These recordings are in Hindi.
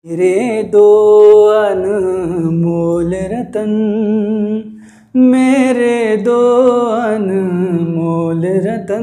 मेरे दो अनमोल रतन, मेरे दो अनमोल रतन,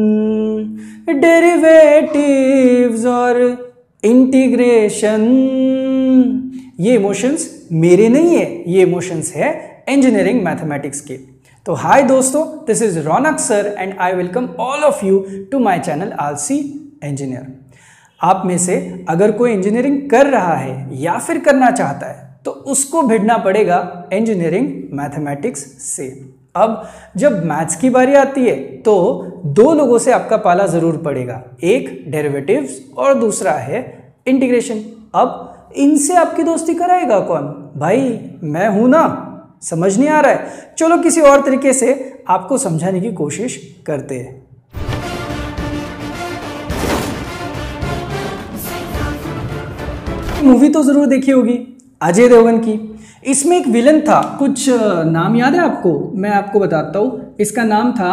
डेरिवेटिव्स और इंटीग्रेशन। ये इमोशंस मेरे नहीं है, ये इमोशंस है इंजीनियरिंग मैथमेटिक्स के। तो हाय दोस्तों, this is Raunak sir and I welcome all of you to my channel Aalsi engineer. आप में से अगर कोई इंजीनियरिंग कर रहा है या फिर करना चाहता है तो उसको भिड़ना पड़ेगा इंजीनियरिंग मैथमेटिक्स से। अब जब मैथ्स की बारी आती है तो दो लोगों से आपका पाला जरूर पड़ेगा, एक डेरिवेटिव्स और दूसरा है इंटीग्रेशन। अब इनसे आपकी दोस्ती कराएगा कौन? भाई मैं हूं ना। समझ नहीं आ रहा है? चलो किसी और तरीके से आपको समझाने की कोशिश करते हैं। मूवी तो जरूर देखी होगी अजय देवगन की। इसमें एक विलन था, कुछ नाम याद है आपको? मैं आपको बताता हूं। इसका नाम था,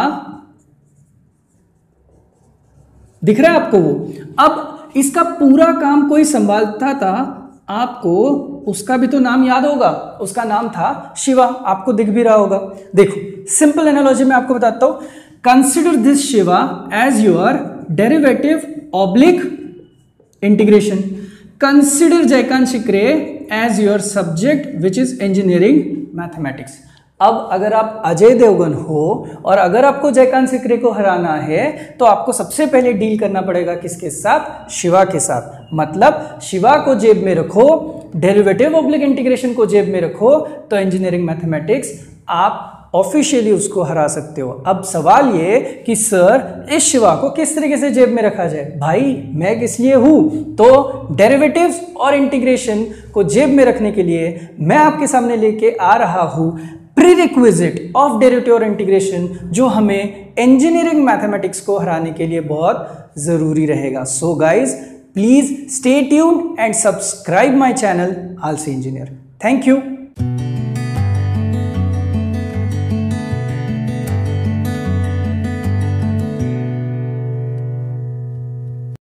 दिख रहा है आपको वो? अब इसका पूरा काम कोई संभालता था, आपको उसका भी तो नाम याद होगा। उसका नाम था शिवा। आपको दिख भी रहा होगा। देखो सिंपल एनालॉजी में आपको बताता हूं। Consider this Shiva as your derivative oblique integration. Consider Jaykant Shikare as your subject which is engineering mathematics. अब अगर आप अजय देवगन हो और अगर आपको जयकांत शिकरे को हराना है तो आपको सबसे पहले डील करना पड़ेगा किसके साथ? शिवा के साथ। मतलब शिवा को जेब में रखो, डेरिवेटिव ऑब्लिक इंटीग्रेशन को जेब में रखो, तो इंजीनियरिंग मैथमेटिक्स आप ऑफिशियली उसको हरा सकते हो। अब सवाल ये कि सर इस शिवा को किस तरीके से जेब में रखा जाए? भाई मैं किस लिए हूं? तो डेरिवेटिव्स और इंटीग्रेशन को जेब में रखने के लिए मैं आपके सामने लेके आ रहा हूं प्रीरिक्विजिट ऑफ डेरिवेटिव और इंटीग्रेशन, जो हमें इंजीनियरिंग मैथमेटिक्स को हराने के लिए बहुत जरूरी रहेगा। So guys please stay tuned and subscribe my channel Aalsi engineer. Thank you.